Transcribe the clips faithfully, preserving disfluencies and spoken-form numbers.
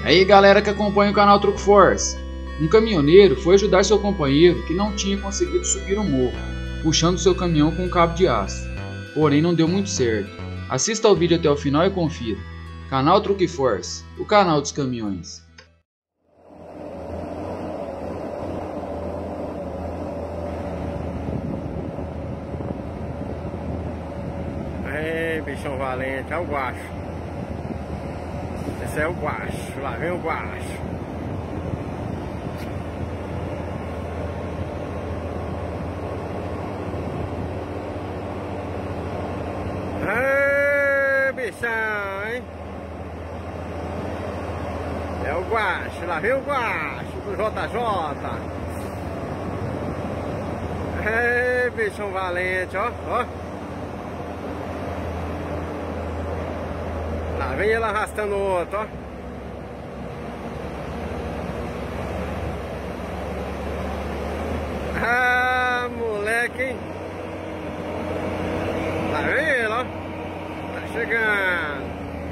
Aí galera que acompanha o canal Truck Force, um caminhoneiro foi ajudar seu companheiro que não tinha conseguido subir o morro, puxando seu caminhão com um cabo de aço, porém não deu muito certo. Assista ao vídeo até o final e confira. Canal Truck Force, o canal dos caminhões. Ei, bichão valente, é o guacho. Esse é o guacho, lá vem o guacho. Ei, bichão, hein? É o guacho, lá vem o guacho do J J. Ei, bichão valente, ó, ó. Lá vem ele arrastando o outro, ó. Ah, moleque, hein? Lá vem ele, ó. Tá chegando.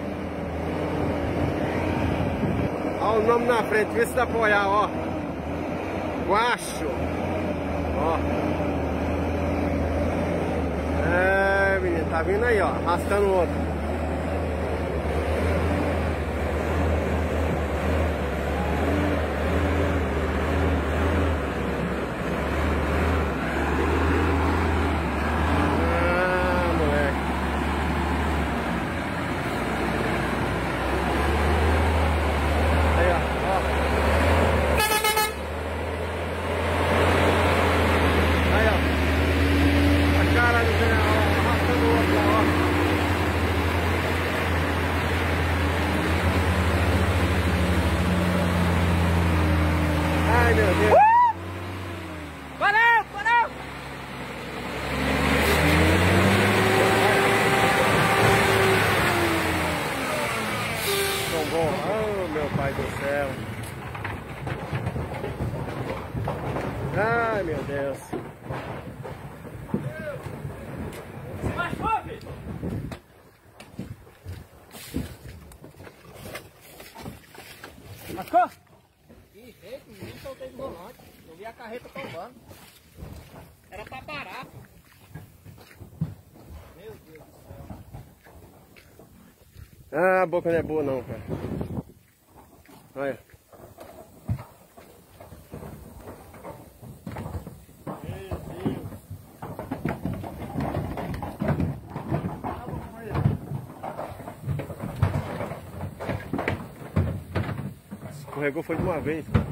Ó o nome na frente, vê se dá pra olhar, ó. Guacho. Ó. É, menino, tá vindo aí, ó. Arrastando o outro. Ai, meu Deus. Uh! Valeu, valeu! Tão bom. Oh, meu pai do céu. Ai, meu Deus. Se machucou, filho? Machucou? Que jeito, nem soltei do volante. Eu vi a carreta tombando. Era pra parar. Meu Deus do céu. Ah, a boca não é boa não, cara. Olha. Meu Deus. Escorregou foi de uma vez.